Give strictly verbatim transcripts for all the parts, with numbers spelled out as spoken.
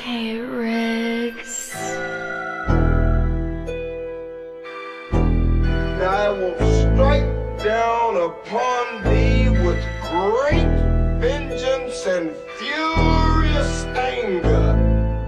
Hey, Riggs. I will strike down upon thee with great vengeance and furious anger.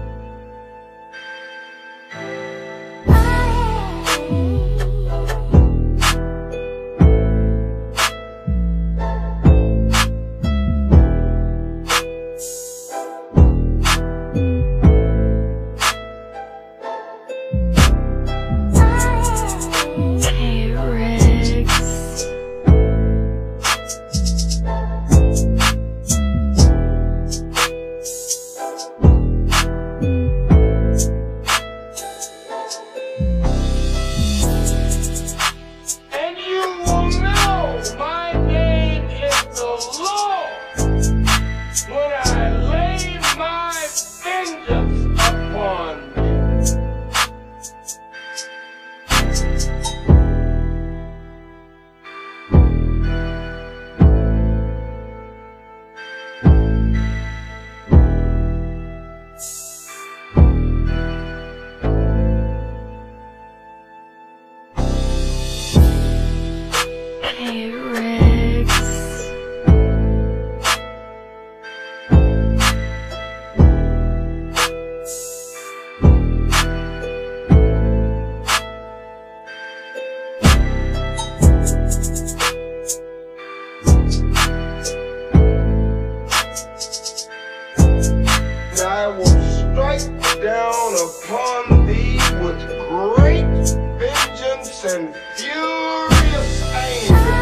Hey, Riggs. I will strike down upon thee with great vengeance and furious anger.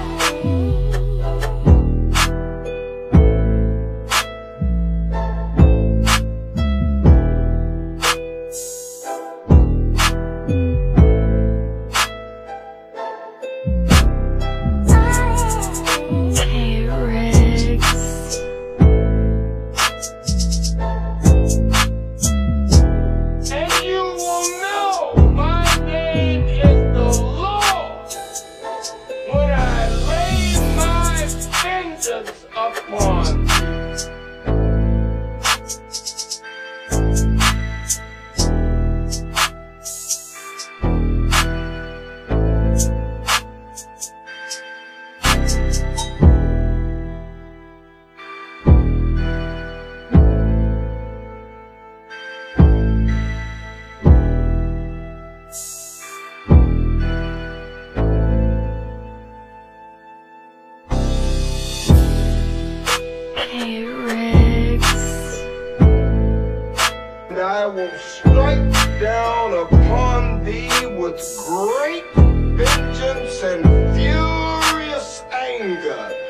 Hey, Riggs. And you will know my name is the Lord when I lay my vengeance upon thee. Hey, Riggs. And I will strike down upon thee with great vengeance and furious anger.